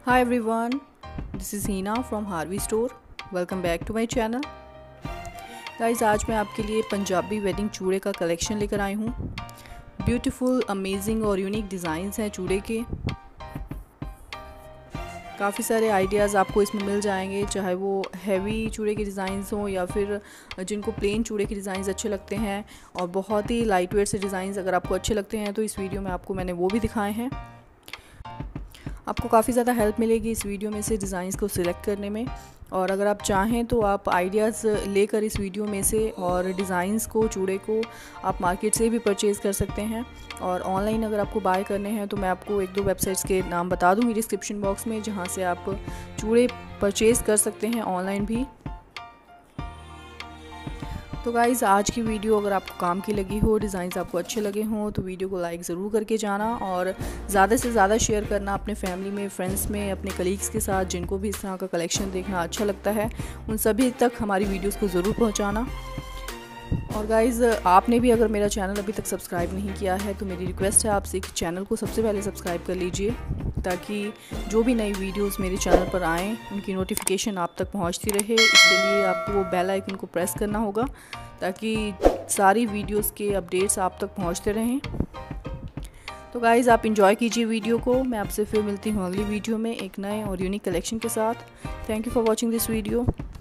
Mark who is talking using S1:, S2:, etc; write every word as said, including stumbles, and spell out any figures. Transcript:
S1: Hi everyone, this is Hina from Harvey Store. Welcome back to my channel. Guys आज मैं आपके लिए Punjabi wedding चूड़े का कलेक्शन लेकर आई हूँ। ब्यूटीफुल, अमेजिंग और यूनिक डिज़ाइंस हैं चूड़े के। काफ़ी सारे आइडियाज़ आपको इसमें मिल जाएंगे, चाहे वो हैवी चूड़े के डिज़ाइंस हों या फिर जिनको प्लेन चूड़े के डिज़ाइंस अच्छे लगते हैं और बहुत ही लाइट वेट से डिज़ाइंस अगर आपको अच्छे लगते हैं तो इस वीडियो में आपको मैंने वो भी दिखाए हैं। आपको काफ़ी ज़्यादा हेल्प मिलेगी इस वीडियो में से डिज़ाइंस को सिलेक्ट करने में, और अगर आप चाहें तो आप आइडियाज़ लेकर इस वीडियो में से और डिज़ाइंस को, चूड़े को आप मार्केट से भी परचेज़ कर सकते हैं। और ऑनलाइन अगर आपको बाय करने हैं तो मैं आपको एक दो वेबसाइट्स के नाम बता दूँगी डिस्क्रिप्शन बॉक्स में, जहाँ से आप चूड़े परचेज़ कर सकते हैं ऑनलाइन भी। तो गाइज़ आज की वीडियो अगर आपको काम की लगी हो, डिज़ाइंस आपको अच्छे लगे हों तो वीडियो को लाइक ज़रूर करके जाना और ज़्यादा से ज़्यादा शेयर करना अपने फैमिली में, फ्रेंड्स में, अपने कलीग्स के साथ जिनको भी इस तरह का कलेक्शन देखना अच्छा लगता है उन सभी तक हमारी वीडियोस को ज़रूर पहुंचाना। और गाइज़ आपने भी अगर मेरा चैनल अभी तक सब्सक्राइब नहीं किया है तो मेरी रिक्वेस्ट है आपसे कि चैनल को सबसे पहले सब्सक्राइब कर लीजिए, ताकि जो भी नई वीडियोस मेरे चैनल पर आएँ उनकी नोटिफिकेशन आप तक पहुंचती रहे। इसके लिए आपको वो बेल आइकन को प्रेस करना होगा ताकि सारी वीडियोस के अपडेट्स आप तक पहुंचते रहें। तो गाइज़ आप इंजॉय कीजिए वीडियो को। मैं आपसे फिर मिलती हूँ अगली वीडियो में एक नए और यूनिक कलेक्शन के साथ। Thank you for watching this video.